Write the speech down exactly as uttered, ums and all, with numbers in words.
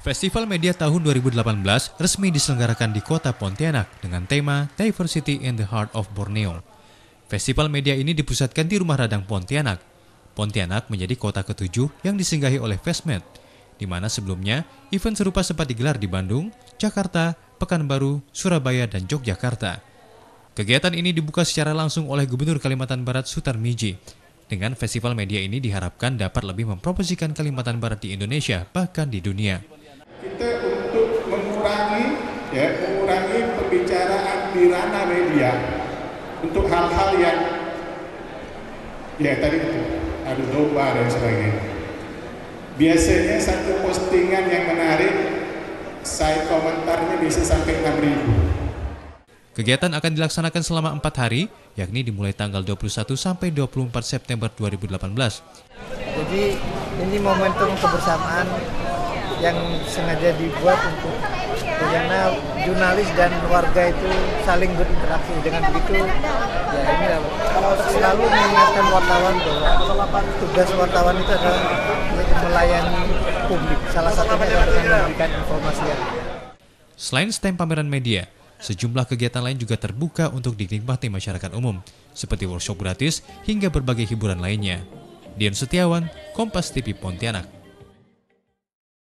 Festival Media tahun dua ribu delapan belas resmi diselenggarakan di kota Pontianak dengan tema Diversity in the Heart of Borneo. Festival media ini dipusatkan di Rumah Radang Pontianak. Pontianak menjadi kota ketujuh yang disinggahi oleh Fesmed, di mana sebelumnya event serupa sempat digelar di Bandung, Jakarta, Pekanbaru, Surabaya, dan Yogyakarta. Kegiatan ini dibuka secara langsung oleh Gubernur Kalimantan Barat Sutar-Miji. Dengan festival media ini diharapkan dapat lebih mempromosikan Kalimantan Barat di Indonesia, bahkan di dunia. Kita untuk mengurangi, ya, mengurangi pembicaraan di ranah media untuk hal-hal yang, ya tadi itu, adu domba dan sebagainya. Biasanya satu postingan yang menarik, saya komentarnya bisa sampai enam ribu. Kegiatan akan dilaksanakan selama empat hari, yakni dimulai tanggal dua puluh satu sampai dua puluh empat September dua ribu delapan belas. Jadi ini momentum kebersamaan yang sengaja dibuat untuk bagaimana jurnalis dan warga itu saling berinteraksi. Dengan begitu, ya ini selalu mengingatkan wartawan bahwa tugas wartawan itu adalah melayani publik. Salah satunya adalah dengan memberikan informasi. Selain stand pameran media, sejumlah kegiatan lain juga terbuka untuk dinikmati masyarakat umum, seperti workshop gratis hingga berbagai hiburan lainnya. Dion Setiawan, Kompas T V Pontianak.